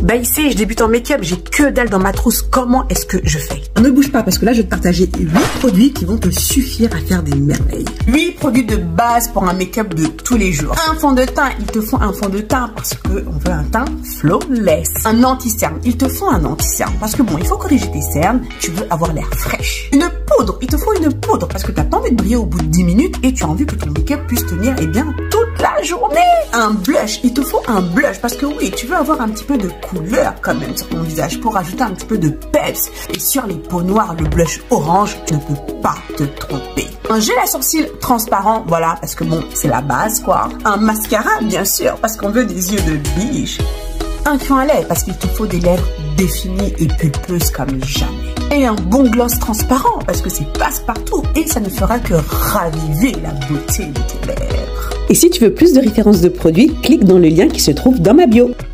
Bah ici, je débute en make-up, j'ai que dalle dans ma trousse. Comment est-ce que je fais? Ne bouge pas parce que là, je vais te partager 8 produits qui vont te suffire à faire des merveilles. 8 produits de base pour un make-up de tous les jours. Un fond de teint, il te faut un fond de teint parce qu'on veut un teint flawless. Un anti-cerne, il te faut un anti-cerne parce que bon, il faut corriger tes cernes, tu veux avoir l'air fraîche. Une poudre, il te faut une poudre parce que t'as pas envie de briller au bout de 10 minutes et tu as envie que ton make-up puisse tenir bien toute la journée. Un blush, il te faut un blush parce que oui, tu veux avoir un petit peu de couleur quand même sur ton visage pour ajouter un petit peu de peps. Et sur les peaux noires, le blush orange, tu ne peux pas te tromper. Un gel à sourcils transparent, voilà, parce que bon, c'est la base quoi. Un mascara, bien sûr, parce qu'on veut des yeux de biche. Un crayon à lèvres, parce qu'il te faut des lèvres définies et pulpeuses comme jamais. Et un bon gloss transparent, parce que c'est passe-partout et ça ne fera que raviver la beauté de tes lèvres. Et si tu veux plus de références de produits, clique dans le lien qui se trouve dans ma bio.